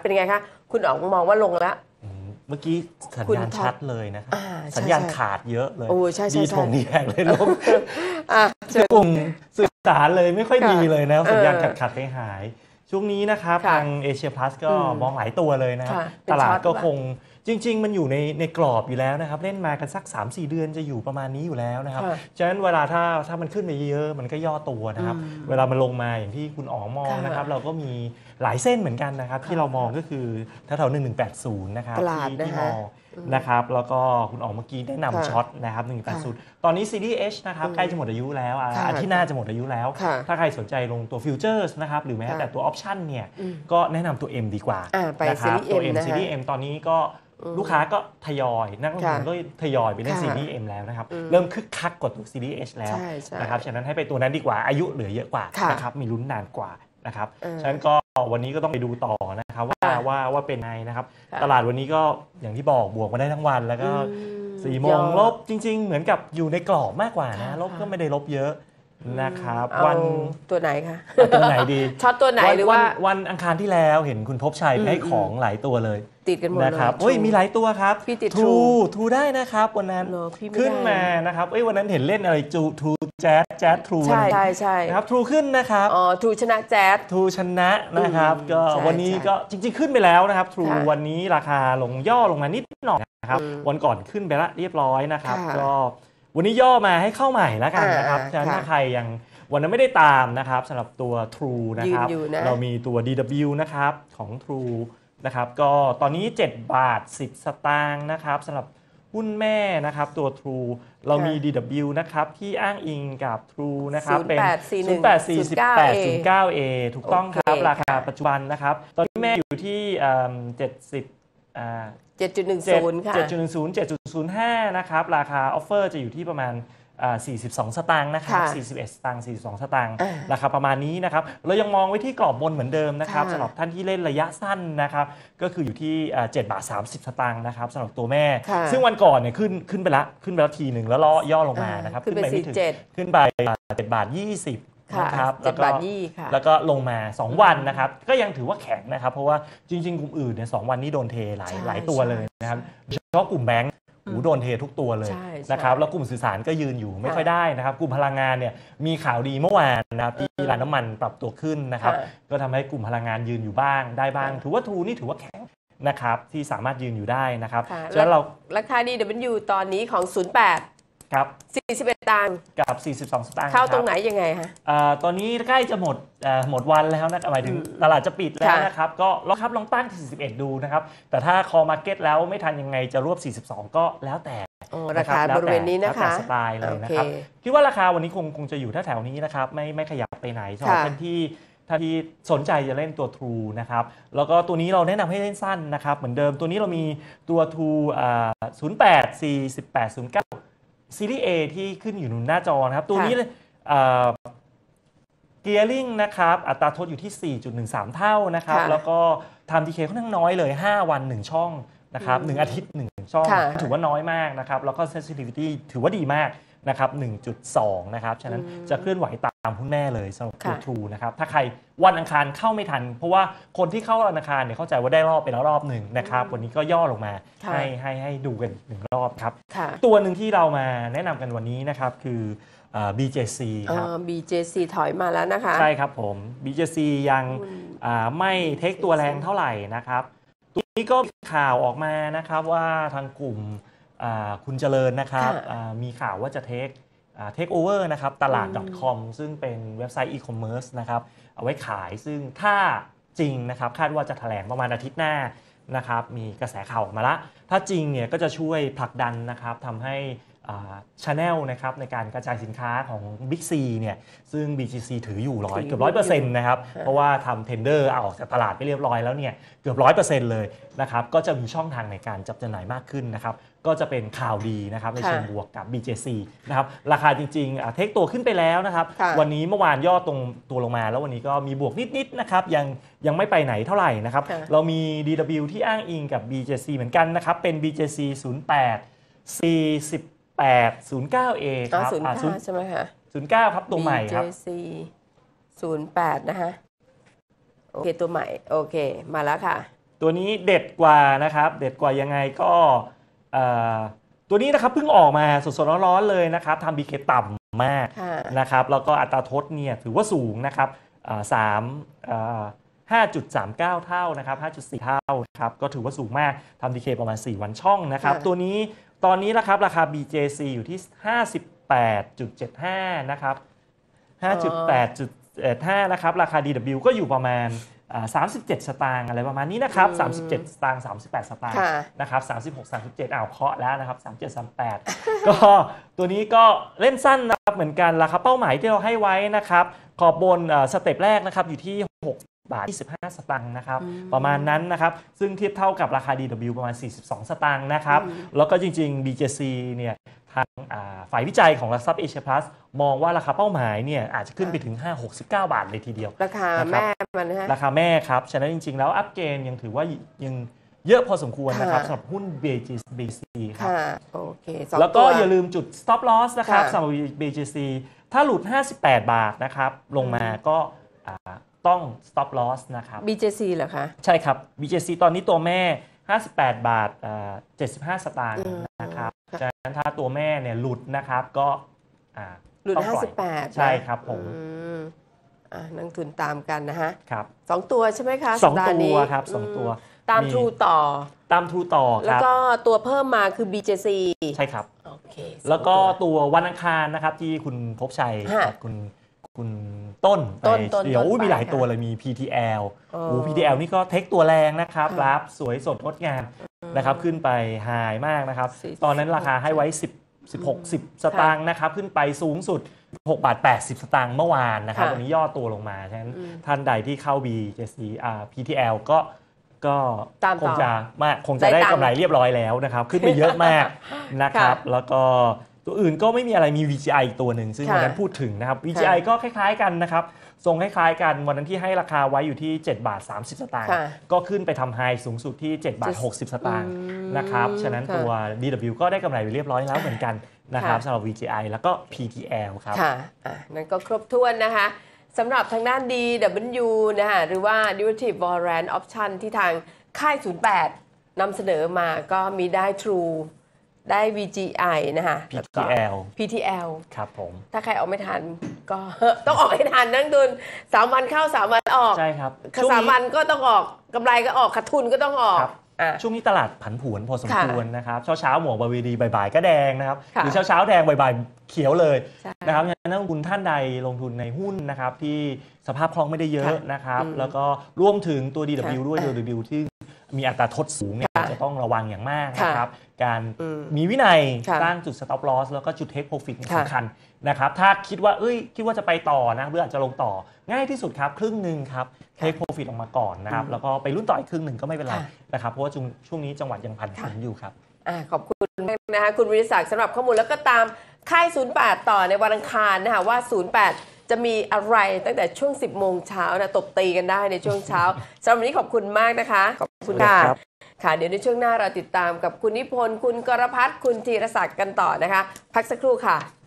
เป็นไงคะคุณอ๋องมองว่าลงแล้วเมื่อกี้สัญญาณชัดเลยนะครับสัญญาณขาดเยอะเลยดีถงดีแหงเลยลงกลุ่มสื่อสารเลยไม่ค่อยดีเลยนะสัญญาณขาดหายช่วงนี้นะครับทางเอเชียพลัสก็มองหลายตัวเลยนะครับตลาดก็คงจริงๆมันอยู่ในกรอบอยู่แล้วนะครับเล่นมากันสัก 3-4 เดือนจะอยู่ประมาณนี้อยู่แล้วนะครับฉะนั้นเวลาถ้ามันขึ้นไปเยอะมันก็ย่อตัวนะครับเวลามันลงมาอย่างที่คุณอ๋องมองนะครับเราก็มีหลายเส้นเหมือนกันนะครับที่เรามองก็คือแถวๆ1180นะครับที่มองนะครับแล้วก็คุณอ๋องเมื่อกี้แนะนำช็อตนะครับ1180ตอนนี้ซีรีส์ H นะครับใกล้จะหมดอายุแล้วอาทิตย์หน้าจะหมดอายุแล้วถ้าใครสนใจลงตัวฟิวเจอร์สนะครับหรือแม้แต่ตัวออปชั่นเนี่ยก็แนะนำตัว M ดีกว่านะครับตัว M ซีรีส์ M ตอนนี้ก็ลูกค้าก็ทยอยนักลงทุนก็ทยอยไปเล่นซีรีส์ M แล้วนะครับเริ่มคึกคักกว่าตัวซีรีส์ H แล้วนะครับฉะนั้นให้ไปตัวนั้นดีกว่าอายุเหลือเยอะกว่านะครับมีลุ้นนานกว่านะครับฉะนั้นก็วันนี้ก็ต้องไปดูต่อนะครับว่าเป็นไงนะครับตลาดวันนี้ก็อย่างที่บอกบวกมาได้ทั้งวันแล้วก็4 โมงลบจริงๆเหมือนกับอยู่ในกรอบมากกว่านะลบก็ไม่ได้ลบเยอะนะครับวันตัวไหนคะตัวไหนดีช็อตตัวไหนหรือว่าวันอังคารที่แล้วเห็นคุณภพชัยให้ของหลายตัวเลยติดกันหมดเลยนะครับมีหลายตัวครับพี่ติดทูได้นะครับวันนั้นขึ้นมานะครับวันนั้นเห็นเล่นอะไรทูแจ๊สทูใช่นะครับทูขึ้นนะครับทูชนะแจ๊สทูชนะนะครับก็วันนี้ก็จริงๆขึ้นไปแล้วนะครับทูวันนี้ราคาลงย่อลงมานิดหน่อยนะครับวันก่อนขึ้นไปละเรียบร้อยนะครับก็วันนี้ย่อมาให้เข้าใหม่แล้วกันนะครับฉะนั้นถ้าใครยังวันนั้นไม่ได้ตามนะครับสำหรับตัว True นะครับเรามีตัว DW นะครับของ True นะครับก็ตอนนี้7 บาท 10 สตางค์นะครับสำหรับหุ้นแม่นะครับตัว True เรามี DW นะครับที่อ้างอิงกับ True นะครับเป็น 084809A ถูกต้องครับราคาปัจจุบันนะครับตอนนี้แม่อยู่ที่ 7.10 ค่ะ 7.10 7.05 นะครับราคาออฟเฟอร์จะอยู่ที่ประมาณ42 สตางค์นะครับ41 สตางค์42 สตางค์ราคาประมาณนี้นะครับเรายังมองไว้ที่กรอบบนเหมือนเดิมนะครับสำหรับท่านที่เล่นระยะสั้นนะครับก็คืออยู่ที่7 บาท 30 สตางค์นะครับสำหรับตัวแม่ซึ่งวันก่อนเนี่ยขึ้นไปแล้วทีหนึ่งแล้วย่อลงมานะครับขึ้นไปไม่ถึงขึ้นไป7 บาท 20นะครับแล้วก็ลงมา2 วันนะครับก็ยังถือว่าแข็งนะครับเพราะว่าจริงๆกลุ่มอื่นเนี่ย2 วันนี้โดนเทหลายตัวเลยนะครับเฉพาะกลุ่มแบงก์โดนเททุกตัวเลยนะครับแล้วกลุ่มสื่อสารก็ยืนอยู่ไม่ค่อยได้นะครับกลุ่มพลังงานเนี่ยมีข่าวดีเมื่อวานนะครับที่ราคาน้ำมันปรับตัวขึ้นนะครับก็ทำให้กลุ่มพลังงานยืนอยู่บ้างได้บ้างถือว่าทูนี่ถือว่าแข็งนะครับที่สามารถยืนอยู่ได้นะครับฉะนั้นราคา DW ตอนนี้ของ08 ครับ 41 ตังค์กับ42 สตางค์เข้าตรงไหนยังไงฮะตอนนี้ใกล้จะหมดวันแล้วนะหมายถึงตลาดจะปิดแล้วนะครับก็ลองตั้งที่41ดูนะครับแต่ถ้าคอมาร์เก็ตแล้วไม่ทันยังไงจะรวบ42ก็แล้วแต่ราคาบริเวณนี้นะคะสไตล์เลยนะครับคิดว่าราคาวันนี้คงจะอยู่แถวๆนี้นะครับไม่ขยับไปไหนสำหรับท่านที่สนใจจะเล่นตัว True นะครับแล้วก็ตัวนี้เราแนะนำให้เล่นสั้นนะครับเหมือนเดิมตัวนี้เรามีตัว True 084809ซีรีส์ A ที่ขึ้นอยู่หน้าจอนะครับตัวนี้เกียร์ลิงนะครับอัตราทดอยู่ที่ 4.13 เท่านะครับแล้วก็ไทม์ดีเคค่อนข้างน้อยเลย5 วัน 1 ช่องนะครับ1 อาทิตย์ 1 ช่องถือว่าน้อยมากนะครับแล้วก็ sensitivity ถือว่าดีมากนะครับ 1.2 นะครับฉะนั้นจะเคลื่อนไหวตามหุ้นแม่เลยสำหรับตัว True นะครับถ้าใครวันอังคารเข้าไม่ทันเพราะว่าคนที่เข้าวันอังคารเนี่ยเข้าใจว่าได้รอบไปแล้วรอบหนึ่งนะครับวันนี้ก็ย่อลงมาให้ดูกัน1 รอบครับตัวหนึ่งที่เรามาแนะนำกันวันนี้นะครับคือ BJC ครับ BJC ถอยมาแล้วนะคะใช่ครับผม BJC ยังไม่เทคตัวแรงเท่าไหร่นะครับตัวนี้ก็มีข่าวออกมานะครับว่าทางกลุ่มคุณเจริญนะครับมีข่าวว่าจะเทคโอเวอร์นะครับตลาด .com ซึ่งเป็นเว็บไซต์อีคอมเมิร์ซนะครับเอาไว้ขายซึ่งถ้าจริงนะครับคาดว่าจะแถลงประมาณอาทิตย์หน้านะครับมีกระแสข่าวออกมาละถ้าจริงเนี่ยก็จะช่วยผลักดันนะครับทำให้channel นะครับในการกระจายสินค้าของ Big C เนี่ยซึ่ง BGC ถืออยู่เกือบ 100% นะครับเพราะว่าทำ tender ออกจากตลาดไปเรียบร้อยแล้วเนี่ยเกือบ 100% เลยนะครับก็จะมีช่องทางในการจับจำหน่ายมากขึ้นนะครับก็จะเป็นข่าวดีนะครับในเชิงบวกกับ BJC นะครับราคาจริงๆเทคตัวขึ้นไปแล้วนะครับวันนี้เมื่อวานย่อตรงตัวลงมาแล้ววันนี้ก็มีบวกนิดๆนะครับยังไม่ไปไหนเท่าไหร่นะครับเรามี DW ที่อ้างอิงกับ BJC เหมือนกันนะครับเป็น BJC 08 0809A ครับใช่ไหมคะ 09ครับตัวใหม่ครับ BJC 08นะคะโอเคตัวใหม่โอเคมาแล้วค่ะตัวนี้เด็ดกว่านะครับเด็ดกว่ายังไงก็ตัวนี้นะครับเพิ่งออกมาสดๆร้อนๆเลยนะครับทำ BK ต่ำมากนะครับแล้วก็อัตราทดเนี่ยถือว่าสูงนะครับ5.39 เท่านะครับ 5.4 เท่าครับก็ถือว่าสูงมากทำ DK ประมาณ 4 วันช่องนะครับตัวนี้ตอนนี้นะครับราคา BJC อยู่ที่ 58.75 นะครับ 5.8.5 นะครับราคา DW ก็อยู่ประมาณ37 สตางค์อะไรประมาณนี้นะครับ37 สตางค์38 สตางค์นะครับ36 37เคาะแล้วนะครับ37 38 ก็ตัวนี้ก็เล่นสั้นนะครับเหมือนกันราคาเป้าหมายที่เราให้ไว้นะครับขอบบนสเต็ปแรกนะครับอยู่ที่6 บาท 25 สตางค์นะครับประมาณนั้นนะครับซึ่งเทียบเท่ากับราคา DW ประมาณ 42 สตางค์นะครับแล้วก็จริงๆ BJC เนี่ยทางฝ่ายวิจัยของหลักทรัพย์เอเชียพลัสมองว่าราคาเป้าหมายเนี่ยอาจจะขึ้นไปถึง 569 บาทเลยทีเดียวราคาแม่มันนะฮะราคาแม่ครับฉะนั้นจริงๆแล้วอัพเกนยังถือว่ายังเยอะพอสมควรนะครับสำหรับหุ้น BJC ครับโอเคแล้วก็อย่าลืมจุด stop loss นะครับสำหรับ BJC ถ้าหลุด 58 บาทนะครับลงมาก็ต้อง stop loss นะครับ BJC เหรอคะใช่ครับ BJC ตอนนี้ตัวแม่58 บาท75 สตางค์นะครับฉะนั้นถ้าตัวแม่เนี่ยหลุดนะครับก็หลุด58 ใช่ครับผมนักทุนตามกันนะฮะครับ 2 ตัวใช่ไหมคะ 2 ตัวครับ2 ตัวตาม True ต่อตาม True ต่อครับแล้วก็ตัวเพิ่มมาคือ BJC ใช่ครับโอเคแล้วก็ตัววันอังคารนะครับที่คุณภพชัยกับคุณต้นเดี๋ยวมีหลายตัวเลยมี PTL PTL นี่ก็เทคตัวแรงนะครับรับสวยสดงดงามนะครับขึ้นไปไฮมากนะครับตอนนั้นราคาให้ไว้10 สตางค์นะครับขึ้นไปสูงสุด6 บาท 80 สตางค์เมื่อวานนะครับวันนี้ย่อตัวลงมาฉะนั้นท่านใดที่เข้า BJC PTL ก็คงจะได้กำไรเรียบร้อยแล้วนะครับขึ้นไปเยอะมากนะครับแล้วก็ตัวอื่นก็ไม่มีอะไรมี VGI อีกตัวหนึ่งซึ่งวันนั้นพูดถึงนะครับ VGI ก็คล้ายๆกันนะครับทรงคล้ายๆกันวันนั้นที่ให้ราคาไว้อยู่ที่7 บาท 30 สตางค์ก็ขึ้นไปทำไฮสูงสุดที่7 บาท 60 สตางค์นะครับฉะนั้นตัว DW ก็ได้กำไรไปเรียบร้อยแล้วเหมือนกันนะครับสำหรับ VGI แล้วก็ PTL ครับนั่นก็ครบถ้วนนะคะสำหรับทางด้าน DW นะคะหรือว่า Derivative Warrant Option ที่ทางค่าย 08 นำเสนอมาก็มีได้ True ได้ VGI นะคะ PTL ครับผมถ้าใครออกไม่ทันก็ต้องออกให้ทันนักทุน3 วันเข้า3 วันออกใช่ครับ 3 วันก็ต้องออกกำไรก็ออกขาดทุนก็ต้องออกช่วงนี้ตลาดผันผวนพอสมควรนะครับเช้าหมวกบวีดีบ่ายก็แดงนะครับหรือเช้าแดงบ่ายเขียวเลยนะครับงั้นนักลงทุนท่านใดลงทุนในหุ้นนะครับที่สภาพคล่องไม่ได้เยอะนะครับแล้วก็รวมถึงตัว DW ด้วย DW ที่มีอัตราทดสูงเนี่ยจะต้องระวังอย่างมากนะครับการมีวินัยสร้างจุด stop loss แล้วก็จุด take profit สำคัญนะครับถ้าคิดว่าจะไปต่อนะหรืออาจจะลงต่อง่ายที่สุดครับครึ่งหนึ่งครับ take profit ออกมาก่อนนะครับแล้วก็ไปรุ่นต่ออีกครึ่งหนึ่งก็ไม่เป็นไรนะครับเพราะว่าช่วงนี้จังหวัดยังผันผวนอยู่ครับขอบคุณมากนะคะคุณวิริศักดิ์สำหรับข้อมูลแล้วก็ตามค่าย 08 ต่อในวันอังคารนะคะว่า 08 จะมีอะไรตั้งแต่ช่วง 10 โมงเช้านะตบตีกันได้ในช่วงเช้าสำหรับวันนี้ขอบคุณมากนะคะขอบคุณค่ะเดี๋ยวในช่วงหน้าเราติดตามกับคุณนิพนธ์คุณกรพัฒน์คุณธีรศักดิ์กันต่อนะคะพักสักครู่ค่ะ